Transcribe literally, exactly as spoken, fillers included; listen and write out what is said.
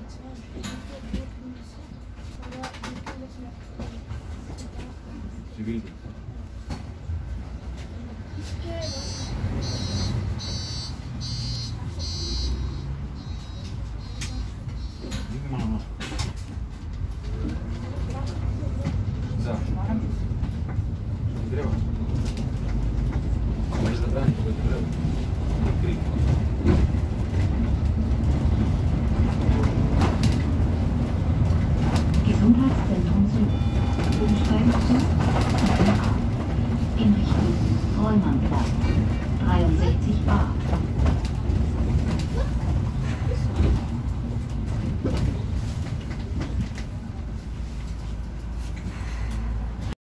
Zivildienst. Liegen wir noch. Да. Дерево. Може забрати дерево. Крик. Gesundheitszentrum Süd. Umsteigen zu in Richtung Rollmannplatz dreiundsechzig a.